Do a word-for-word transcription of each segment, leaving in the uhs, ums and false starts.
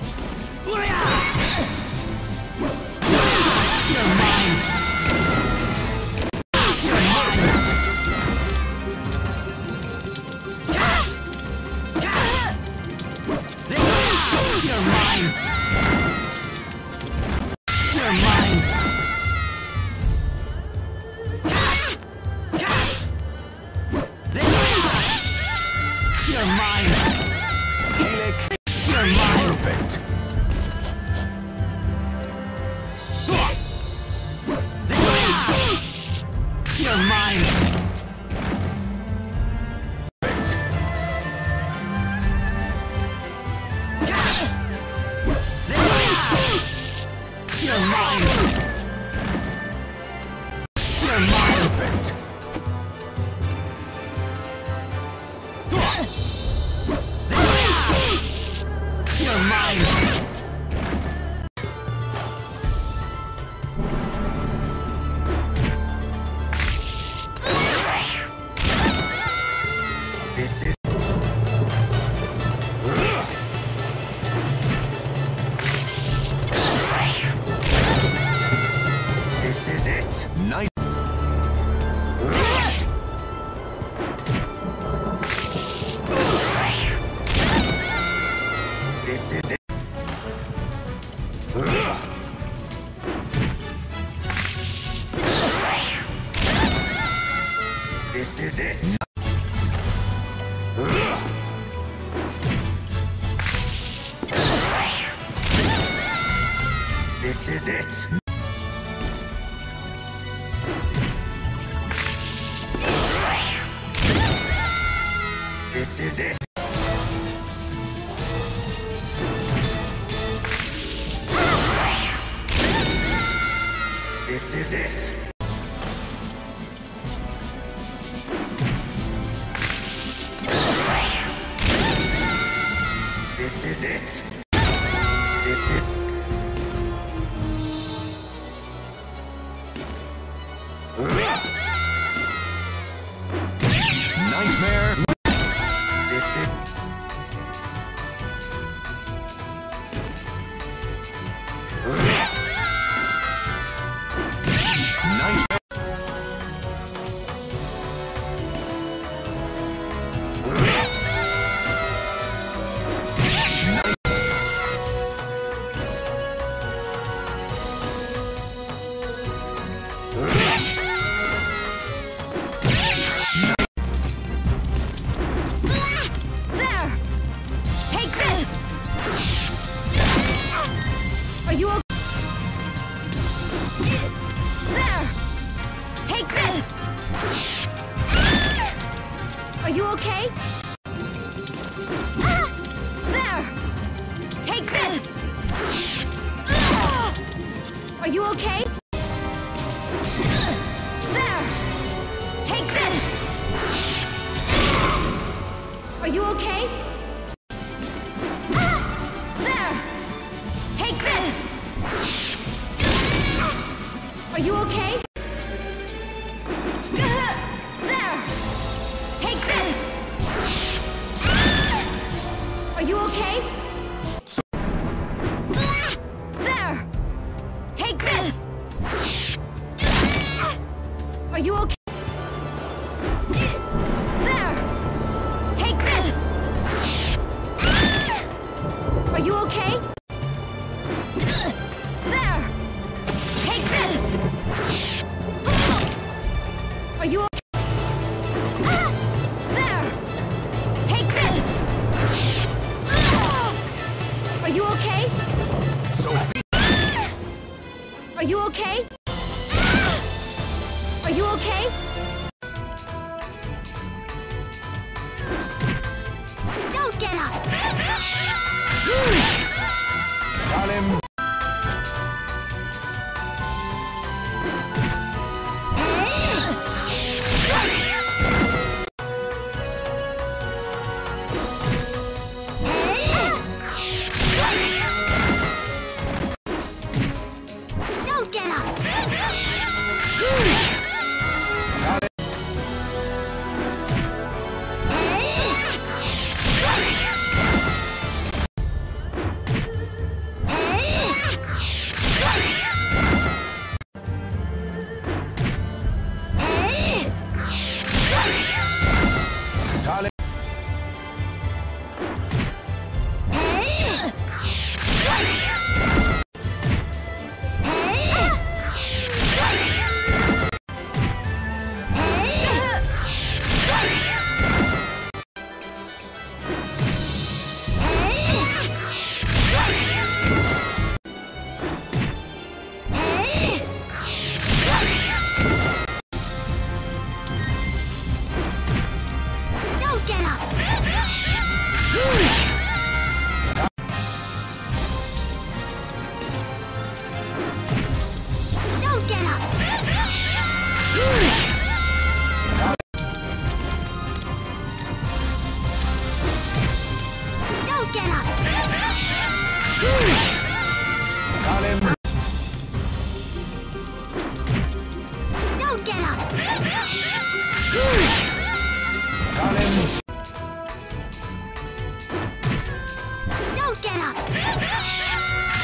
Don't get up!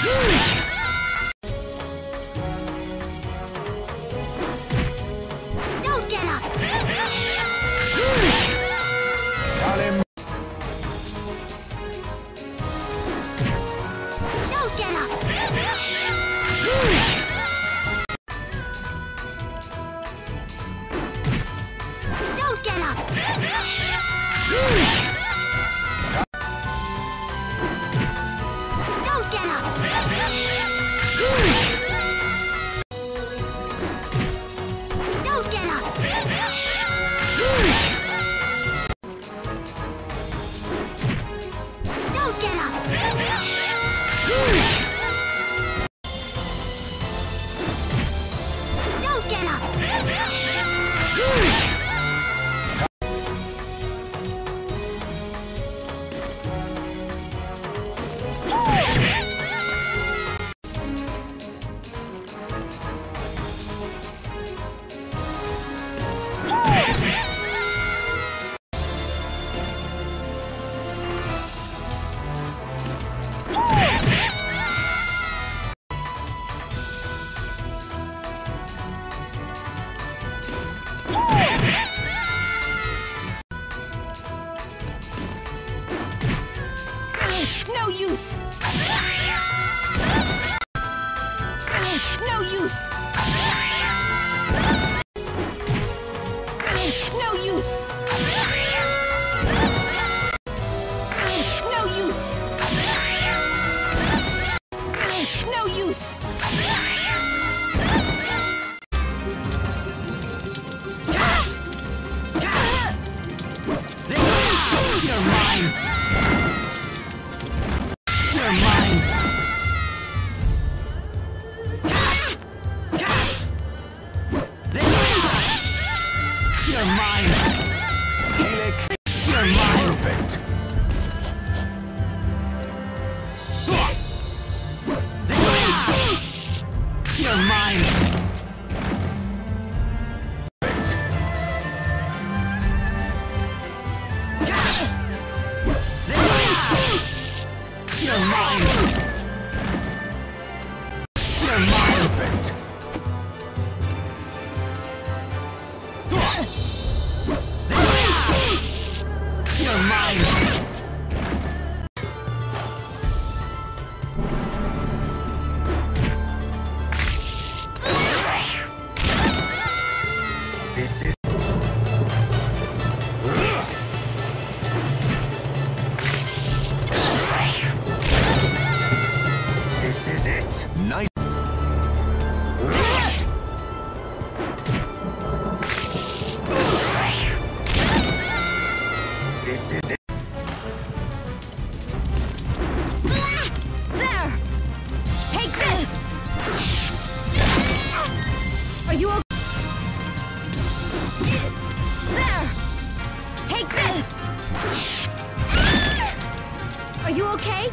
Don't get up! Tell him. Don't get up! Don't get up! Don't get up! Don't get up! Don't get up! Don't get up! No use! No use! No use! No use! No use! Cats! Cats! You're mine! You're mine! Cats! Cats! You're mine! Helix. You're mine! Perfect. You're mine! Perfect. Cats! You're mine! You're mine! Perfect. You're mine! This is. This is it. Night. This is it. There! Take this! Are you okay? There! Take this! Are you okay?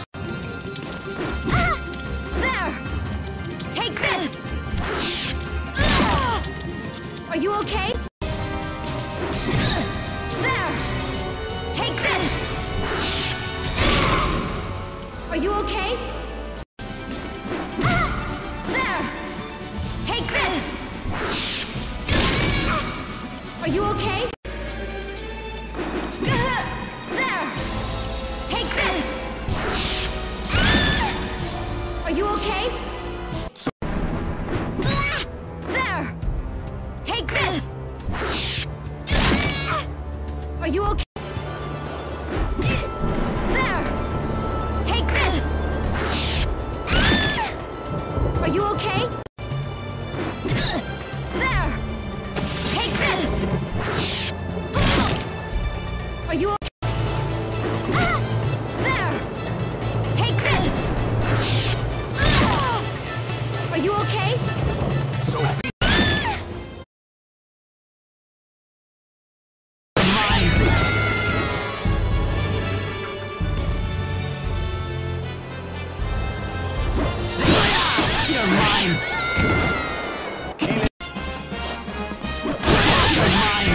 There! Take this! Are you okay? There! Take this! Are you okay? There! Take this! Are you okay? There! Take this! Are you okay? There! Take this! Are you okay? There! Take this! Are you okay? There! Take this! Are you okay? There! Take this! Are you okay? Sophie. Mine! You're mine! Kill it. You're mine!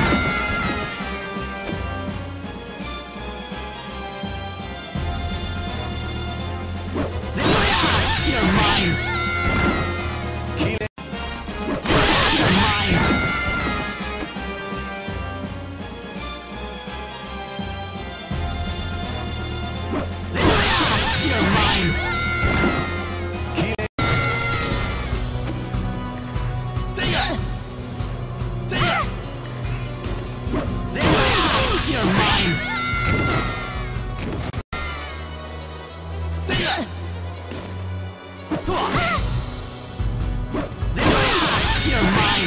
You're mine!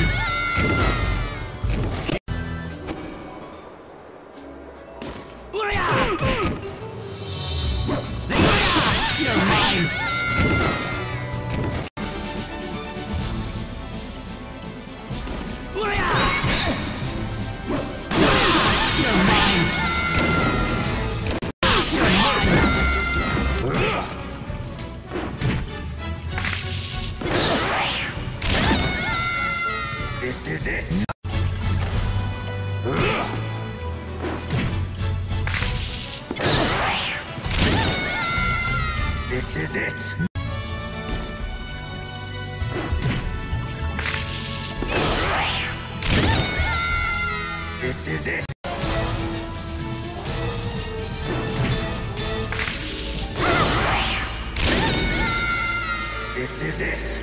You're mine! You're mine! You're mine! This is it. This is it. This is it. This is it.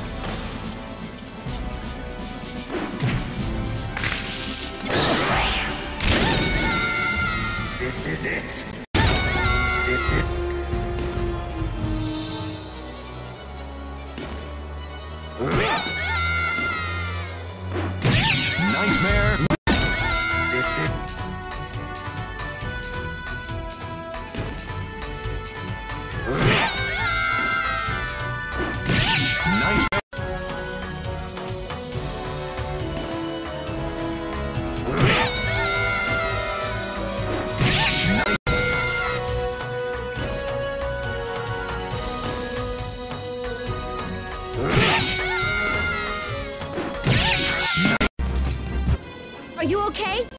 This is it. This is Nightmare. This is Nightmare. Are you okay?